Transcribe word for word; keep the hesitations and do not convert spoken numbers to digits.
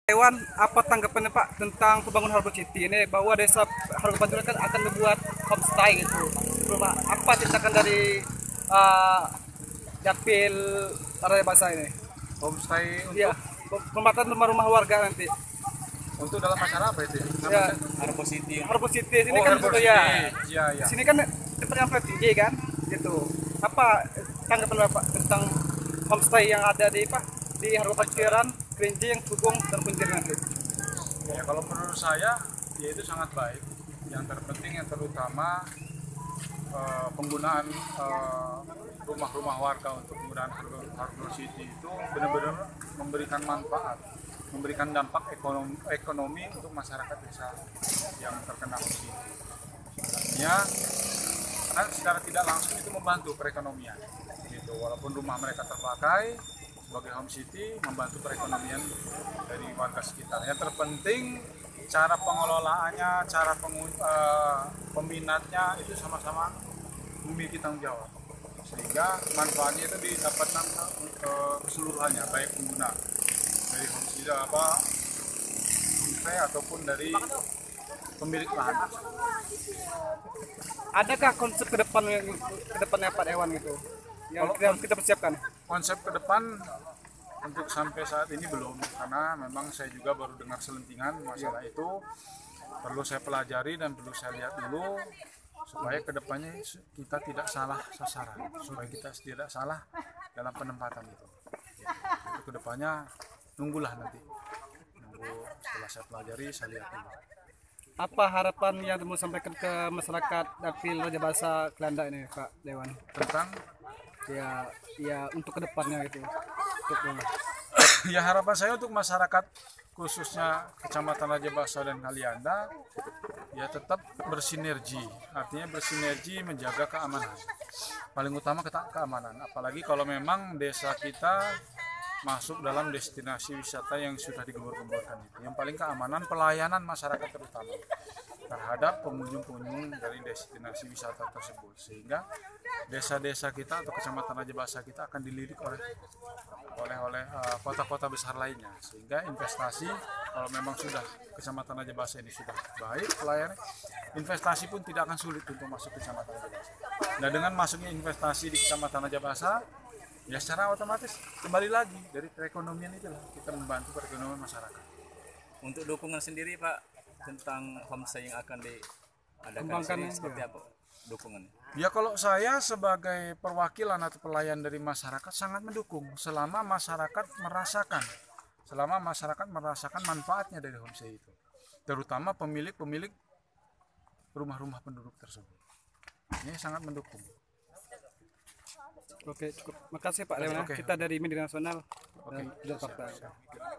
Hewan, apa tanggapannya Pak tentang pembangunan Harbor City ini, bahwa desa Harbor Pantura kan akan membuat homestay gitu. Rumah apa tindakan dari uh, Dapil Raya Basa ini? Homestay Iya, untuk pembuatan rumah-rumah warga nanti. untuk dalam masyarakat apa itu? Ya, Harbor City. Harbor City sini Oh, kan Harbor dulu City. ya. Iya, iya. Sini kan tempat yang paling tinggi kan, gitu. Apa tanggapan Bapak tentang homestay yang ada di Pak di Harbor Pancuran, Kerinci, yang Tugung dan Kuntir nanti? Ya, kalau menurut saya ya itu sangat baik. Yang terpenting yang terutama eh, penggunaan eh, rumah-rumah warga untuk penggunaan Harbor, Harbor City itu benar-benar memberikan manfaat, memberikan dampak ekonomi, ekonomi untuk masyarakat desa yang terkena home city. Ya, karena secara tidak langsung itu membantu perekonomian. Gitu. Walaupun rumah mereka terpakai sebagai home city, membantu perekonomian dari warga sekitar. Yang terpenting cara pengelolaannya, cara pengu, eh, peminatnya itu sama-sama memiliki tanggung jawab, sehingga manfaatnya itu didapatkan eh, keseluruhannya, baik pengguna dari home city apa homestay ataupun dari pemilik lahan. Adakah konsep ke depan ke depannya Pak Dewan gitu yang Kalau kita, kita persiapkan? Konsep ke depan untuk sampai saat ini belum, karena memang saya juga baru dengar selentingan masalah itu. Perlu saya pelajari dan perlu saya lihat dulu supaya kedepannya kita tidak salah sasaran, supaya kita tidak salah dalam penempatan itu. Itu kedepannya nunggulah nanti, nunggu setelah saya pelajari saya lihat dulu. Apa harapan yang mau sampaikan ke masyarakat Dapil Raja Basa Kelanda ini Pak Dewan? Tentang Ya, ya untuk kedepannya gitu. Untuk, ya harapan saya untuk masyarakat khususnya Kecamatan Raja Basa dan Kalianda ya tetap bersinergi, artinya bersinergi menjaga keamanan. Paling utama kita keamanan, apalagi kalau memang desa kita masuk dalam destinasi wisata yang sudah digembur-gemburkan itu. Yang paling keamanan, pelayanan masyarakat terutama terhadap pengunjung-pengunjung dari destinasi wisata tersebut, sehingga desa-desa kita atau kecamatan Raja Basa kita akan dilirik oleh oleh oleh uh, kota-kota besar lainnya, sehingga investasi kalau memang sudah kecamatan Raja Basa ini sudah baik pelayanan, investasi pun tidak akan sulit untuk masuk ke kecamatan Raja Basa. Nah, dengan masuknya investasi di kecamatan Raja Basa, ya secara otomatis kembali lagi dari perekonomian itulah kita membantu perekonomian masyarakat. Untuk dukungan sendiri Pak tentang homestay yang akan diadakan Kembangkan sini ya. seperti apa dukungannya? Ya kalau saya sebagai perwakilan atau pelayan dari masyarakat sangat mendukung selama masyarakat merasakan, selama masyarakat merasakan manfaatnya dari homestay itu, terutama pemilik-pemilik rumah-rumah penduduk tersebut. Ini sangat mendukung. Oke, cukup. Makasih Pak Dewan. Oke. Kita dari Media Nasional Oke, dan Jakarta. siap, siap.